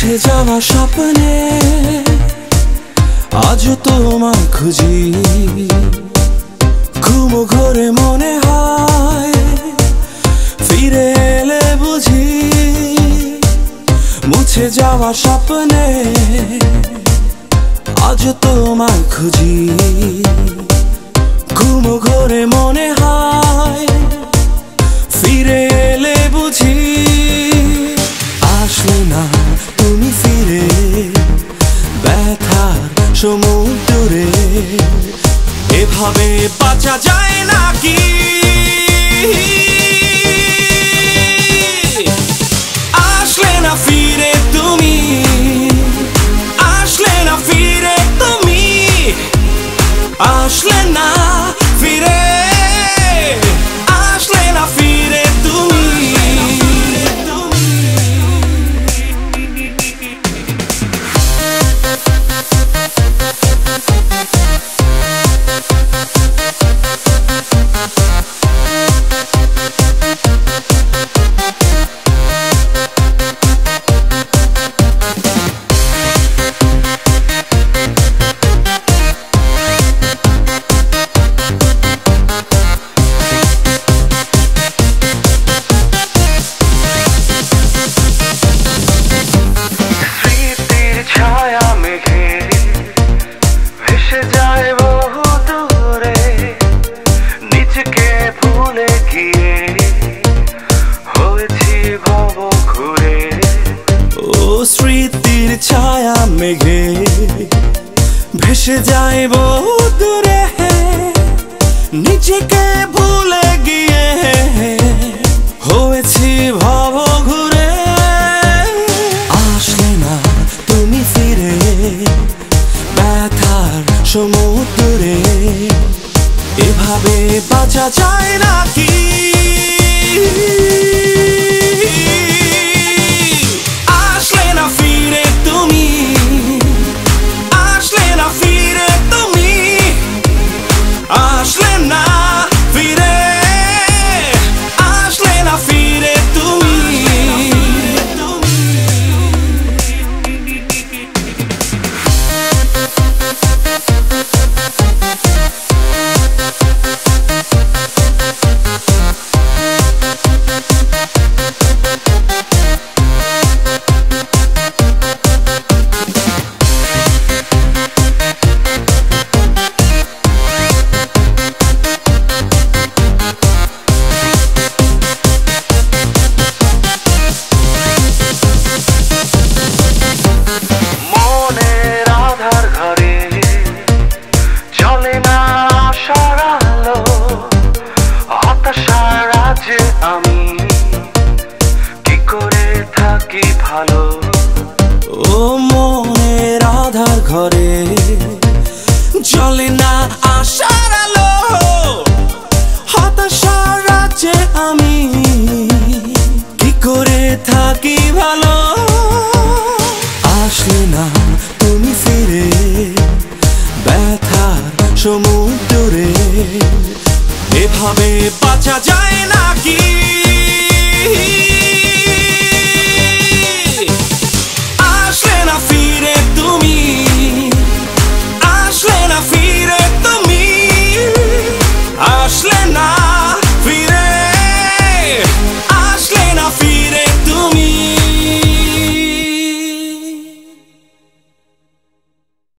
মুছে যাওয়া স্বপ্নে আজ তোমায় খুঁজি, ঘুম ঘরে মনে হয় ফিরে এলে বুঝি। মুছে যাওয়া স্বপ্নে আজ তোমায় খুঁজি, ঘুম ঘরে মনে হয় ফিরে এলে বুঝি। আসলে না তুমি ফিরে ব্যথার সমুদ্রে, এভাবে বাঁচা যায় নাকি? আসলে না ফিরে তুমি, আসলে না ফিরে তুমি, আসলে না ফিরে, আসলে না ফিরে তুমি। স্মৃতির ছায়া মেঘে ভেসে যায় বহু দূরে, নিজেকে ভুলে গিয়ে হয়েছি ভব ঘুরে। আসলে না তুমি ফিরে ব্যথার সমুদ্রে, এভাবে বাঁচা যায় নাকি? আসলে না ফিরে তুমি, আসলে না ফিরে তুমি, আসলে না ফিরে, আসলে না ফিরে তুমি। আমি কি করে থাকি ভালো, ও মনের আধার ঘরে জ্বলে না আশার আলো, হতাশার রাজ্যে আমি কি করে থাকি ভালো। আসলে না তুমি ফিরে ব্যথার সমুদ্রে, এভাবে বাঁচা যায় নাকি?